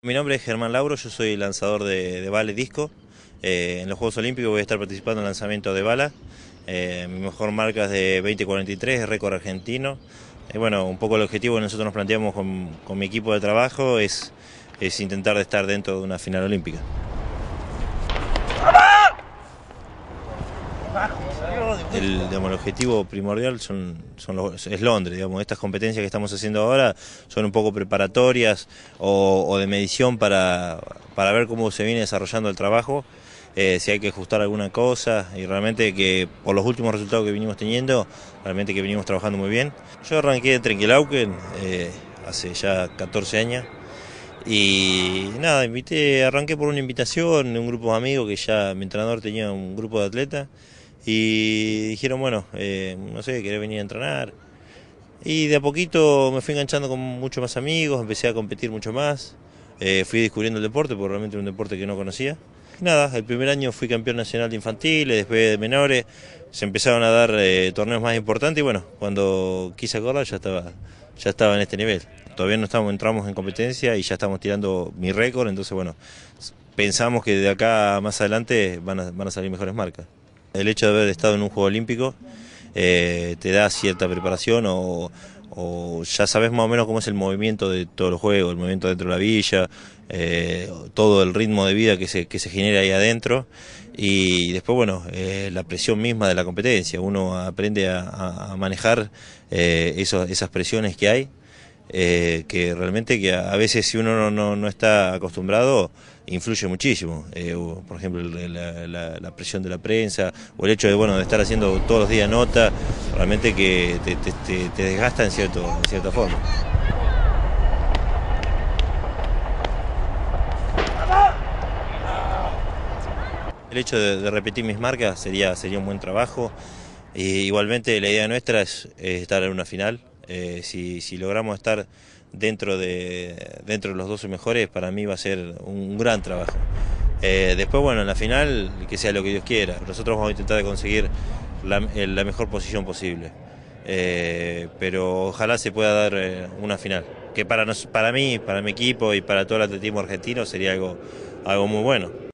Mi nombre es Germán Lauro, yo soy lanzador de bala y disco. En los Juegos Olímpicos voy a estar participando en el lanzamiento de bala. Mi mejor marca es de 20:43, es récord argentino. Bueno, un poco el objetivo que nosotros nos planteamos con mi equipo de trabajo es intentar de estar dentro de una final olímpica. El objetivo primordial es Londres. Estas competencias que estamos haciendo ahora son un poco preparatorias o de medición para ver cómo se viene desarrollando el trabajo, si hay que ajustar alguna cosa, y realmente que por los últimos resultados que venimos teniendo, realmente que venimos trabajando muy bien. Yo arranqué en Trenquelauquen hace ya 14 años. Y nada, arranqué por una invitación de un grupo de amigos que ya mi entrenador tenía un grupo de atletas y dijeron, bueno, no sé, ¿querés venir a entrenar? Y de a poquito me fui enganchando con muchos más amigos, empecé a competir mucho más, fui descubriendo el deporte porque realmente era un deporte que no conocía. Y nada, el primer año fui campeón nacional de infantiles, después de menores, se empezaron a dar torneos más importantes y bueno, cuando quise acordar ya estaba en este nivel. Todavía no entramos en competencia y ya estamos tirando mi récord, entonces bueno, pensamos que de acá más adelante van a salir mejores marcas. El hecho de haber estado en un Juego Olímpico te da cierta preparación o ya sabes más o menos cómo es el movimiento de todos los juegos, el movimiento dentro de la villa, todo el ritmo de vida que se genera ahí adentro, y después bueno, la presión misma de la competencia, uno aprende a manejar esas presiones que hay. Que realmente que a veces si uno no está acostumbrado influye muchísimo, por ejemplo la presión de la prensa o el hecho de estar haciendo todos los días nota, realmente que te desgasta en cierta forma. El hecho de repetir mis marcas sería un buen trabajo. Igualmente la idea nuestra es estar en una final. Si logramos estar dentro de los 12 mejores, para mí va a ser un gran trabajo. Después, bueno, en la final, que sea lo que Dios quiera. Nosotros vamos a intentar de conseguir la mejor posición posible. Pero ojalá se pueda dar una final, que para mí, para mi equipo y para todo el atletismo argentino sería algo muy bueno.